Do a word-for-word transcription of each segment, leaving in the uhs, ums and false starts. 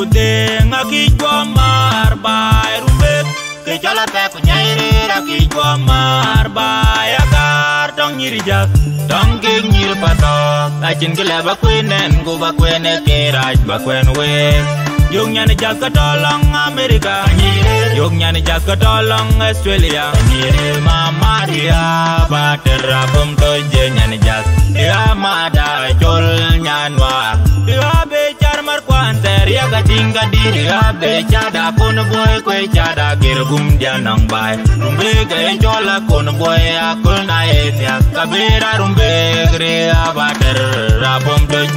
kude ngaki gua mar bai rumbe ke jala te ku nyairi raki gua mar bai akar tong nyiri jak tong ke nyir patok acin ke leba kuinen ku ba kuene ke raj ba kuen we yung nyane jak tolong Amerika yung nyane jak tolong Australia mama dia Ater Abomtoch je nyane jak dia mada jol nyanwa dia becar mar kwanter ya gatinga diri ya becada kon boy kwe cada girgum dia nang bai rumbe ge jola kon boy akul na ya kabira rumbe Rihab Ater Abomtoch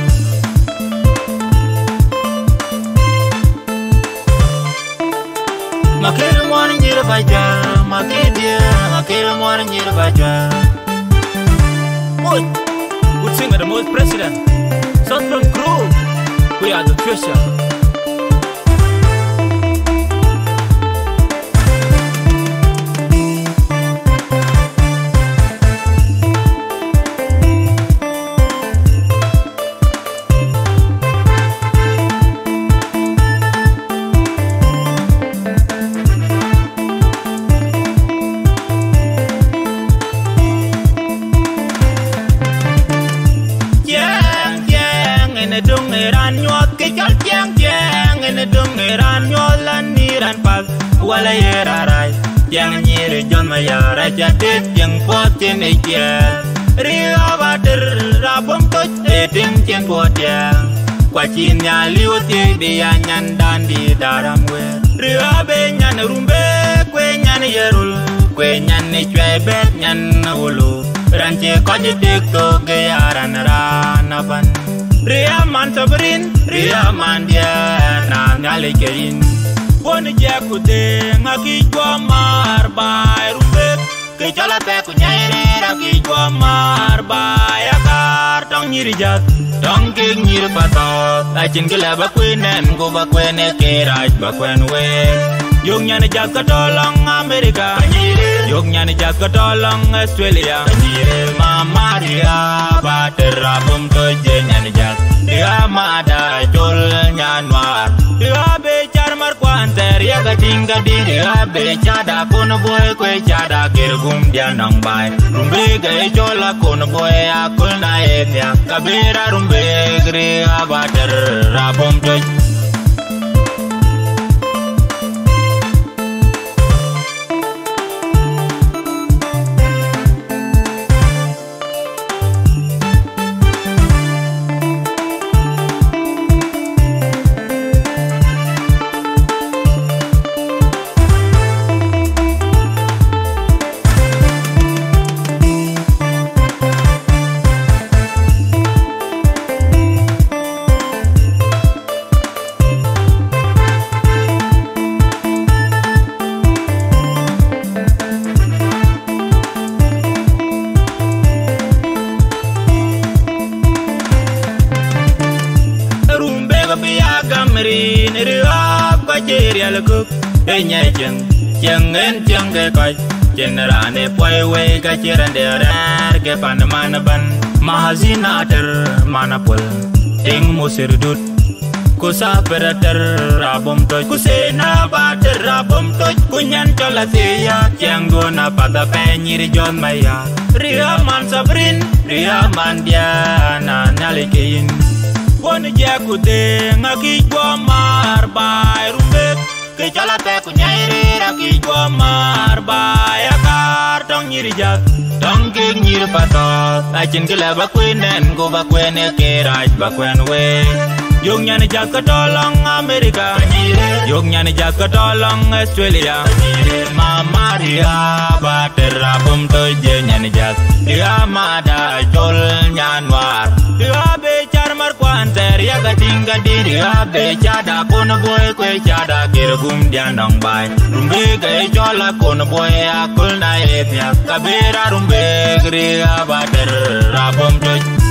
makir mon nyir baja makir dia makir mon nyir baja Mood good singer the most president South from crew we are the treasure dung eran nyot ke chal chang chang en dung eran nyolan niran pas wala era rai chang nyere jon ma yara chatet yang pot chen e kia Rihab Ater Abomtoch e ting chen pot ya kwa chin nya liu ti bi ya nyan dan di daram we Rihab nyan rumbe kwe nyan yerul kwe nyan ni chwe bet nyan ulu ran che ko ji dik to ge aran ran aban Rihab man sabrin, Rihab man dia na nyale kein. Pon je kude ngaki gua mar bai rumbe ke jala te ku nyairi raki gua mar bai akar tong nyiri jak tong ke nyiri patok acin ke leba kuinen ku ba kuene ke raj ba kuen we yung nyane jak tolong Amerika yung nyane jak tolong Australia mama Rihab Ater Abomtoch je nyane jak dia mada jol nyanwa dia becar mar kwanter ya gatinga diri dia becada kon boy kwe cada girgum dia nang bai rumbe ge jola kon boy akul na ya kabira rumbe Rihab Ater Abomtoch Gamrin Rihab ka jerial kuk e nyai jeng jeng en jeng ke kai generane poi we ka jeran der ke pan man ban mahazina ter manapul ting musir dut kusa Ater Abomtoch kusena Ater Abomtoch kunyan cholatia jeng gona pada penyir jon maya Rihab man sabrin Rihab man dia na nalikein Pon je kude ngaki gua mar bai rumbe ke jala te ku nyairi raki gua mar bai akar tong nyiri jak tong ke nyiri patok acin ke leba kuinen ku ba kuene ke raj ba kuen we yung nyane jak tolong Amerika yung nyane jak tolong Australia mama Rihab Ater Abomtoch je nyane jak dia mada jol nyanwa dia becar mar kwanter ya gatinga diri ya becada kon boy kwe cada girgum dia nang bai rumbe ge jola kon boy akul na ya kabira rumbe Rihab Ater Abomtoch